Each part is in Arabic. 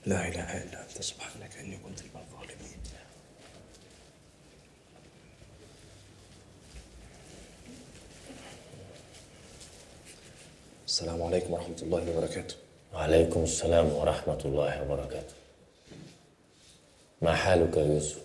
لا إله إلا أنت سبحانك إني كنت من الظالمين. السلام عليكم ورحمة الله وبركاته. وعليكم السلام ورحمة الله وبركاته. ما حالك يا يوسف؟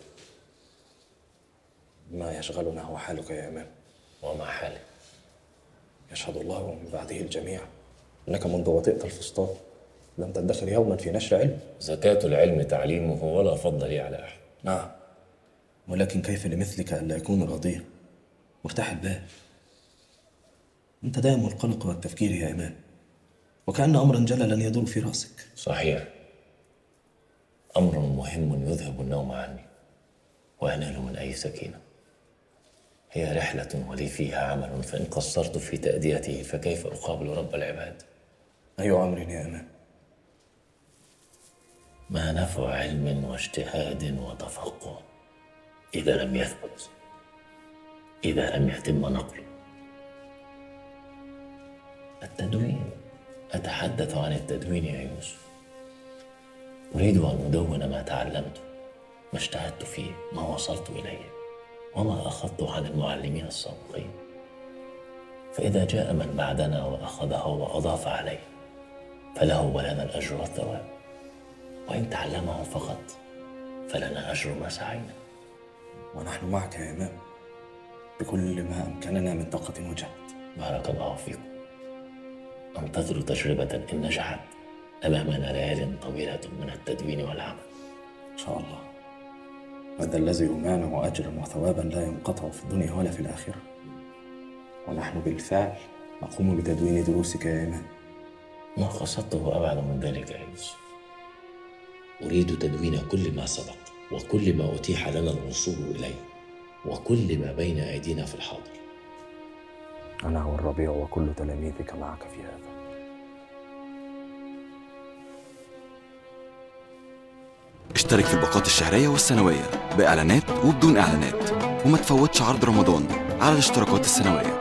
ما يشغلنا هو حالك يا إمام. وما حالي؟ يشهد الله ومن بعده الجميع أنك منذ وطئت الفسطاط لم تدخر يوما في نشر علم. زكاة العلم تعليمه ولا فضل لي على أحد. نعم، ولكن كيف لمثلك ألا يكون راضيا مرتاح البال؟ أنت دائم القلق والتفكير يا إمام، وكأن أمرا جللا يدور في رأسك. صحيح، أمر مهم يذهب النوم عني وأنال من أي سكينة. هي رحلة ولي فيها عمل، فإن قصرت في تأديته فكيف أقابل رب العباد؟ أي أمر يا إمام؟ ما نفع علم واجتهاد وتفقه إذا لم يثبت، إذا لم يتم نقله. التدوين، أتحدث عن التدوين يا يوسف. أريد أن أدون ما تعلمته، ما اجتهدت فيه، ما وصلت إليه، وما أخذته عن المعلمين السابقين. فإذا جاء من بعدنا وأخذه وأضاف عليه فله ولنا الأجر والثواب، وإن تعلمه فقط فلنا أجر ما سعينا. ونحن معك يا إمام بكل ما أمكننا من طاقة وجهد. بارك الله فيكم. أنتظر تجربة إن نجحت. أمامنا ليال طويلة من التدوين والعمل إن شاء الله. هذا الذي يمانع أجرا وثوابا لا ينقطع في الدنيا ولا في الآخرة، ونحن بالفعل نقوم بتدوين دروسك يا إمام. ما قصدته أبعد من ذلك يا يوسف. أريد تدوين كل ما سبق، وكل ما أتيح لنا الوصول إليه، وكل ما بين أيدينا في الحاضر. أنا والربيع وكل تلاميذك معك في هذا. اشترك في الباقات الشهرية والسنوية بإعلانات وبدون إعلانات، وما تفوتش عرض رمضان على الاشتراكات السنوية.